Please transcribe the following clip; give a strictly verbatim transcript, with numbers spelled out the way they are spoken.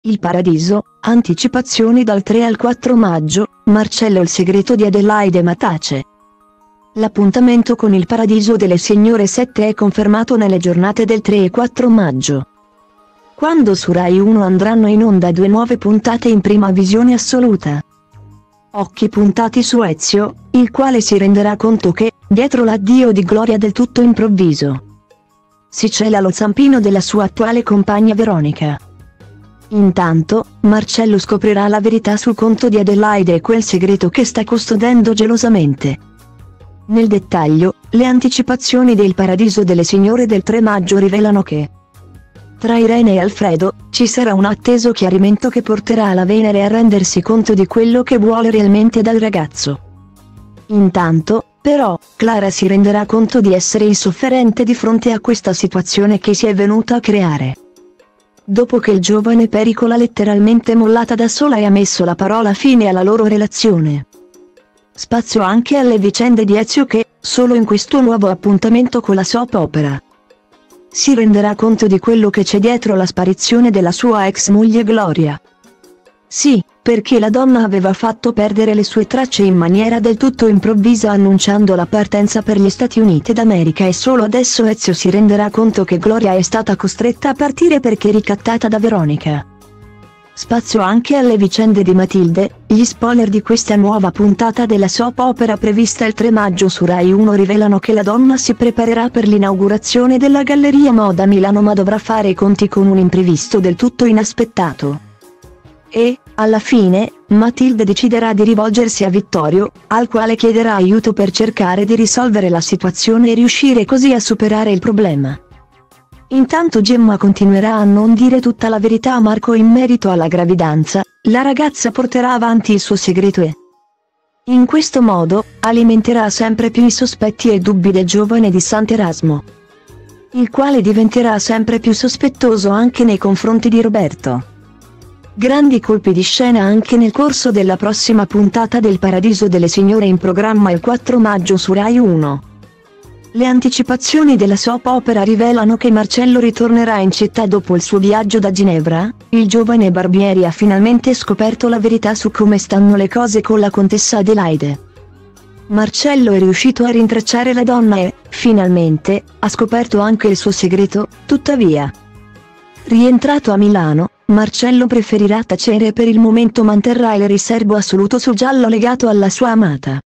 Il Paradiso, anticipazioni dal tre al quattro maggio, Marcello il segreto di Adelaide Matace. L'appuntamento con Il Paradiso delle Signore sette è confermato nelle giornate del tre e quattro maggio. Quando su Rai uno andranno in onda due nuove puntate in prima visione assoluta. Occhi puntati su Ezio, il quale si renderà conto che, dietro l'addio di Gloria del tutto improvviso, si cela lo zampino della sua attuale compagna Veronica. Intanto, Marcello scoprirà la verità sul conto di Adelaide e quel segreto che sta custodendo gelosamente. Nel dettaglio, le anticipazioni del Paradiso delle Signore del tre maggio rivelano che tra Irene e Alfredo, ci sarà un atteso chiarimento che porterà la Venere a rendersi conto di quello che vuole realmente dal ragazzo. Intanto, però, Clara si renderà conto di essere insofferente di fronte a questa situazione che si è venuta a creare. Dopo che il giovane Perico l'ha letteralmente mollata da sola e ha messo la parola fine alla loro relazione. Spazio anche alle vicende di Ezio che, solo in questo nuovo appuntamento con la soap opera, si renderà conto di quello che c'è dietro la sparizione della sua ex moglie Gloria. Sì, perché la donna aveva fatto perdere le sue tracce in maniera del tutto improvvisa annunciando la partenza per gli Stati Uniti d'America e solo adesso Ezio si renderà conto che Gloria è stata costretta a partire perché ricattata da Veronica. Spazio anche alle vicende di Matilde, gli spoiler di questa nuova puntata della soap opera prevista il tre maggio su Rai uno rivelano che la donna si preparerà per l'inaugurazione della Galleria Moda a Milano ma dovrà fare i conti con un imprevisto del tutto inaspettato. E, alla fine, Matilde deciderà di rivolgersi a Vittorio, al quale chiederà aiuto per cercare di risolvere la situazione e riuscire così a superare il problema. Intanto Gemma continuerà a non dire tutta la verità a Marco in merito alla gravidanza, la ragazza porterà avanti il suo segreto e, in questo modo, alimenterà sempre più i sospetti e dubbi del giovane di Sant'Erasmo, il quale diventerà sempre più sospettoso anche nei confronti di Roberto. Grandi colpi di scena anche nel corso della prossima puntata del Paradiso delle Signore in programma il quattro maggio su Rai uno. Le anticipazioni della soap opera rivelano che Marcello ritornerà in città dopo il suo viaggio da Ginevra. Il giovane Barbieri ha finalmente scoperto la verità su come stanno le cose con la contessa Adelaide. Marcello è riuscito a rintracciare la donna e, finalmente, ha scoperto anche il suo segreto, tuttavia. Rientrato a Milano, Marcello preferirà tacere e per il momento manterrà il riserbo assoluto sul giallo legato alla sua amata.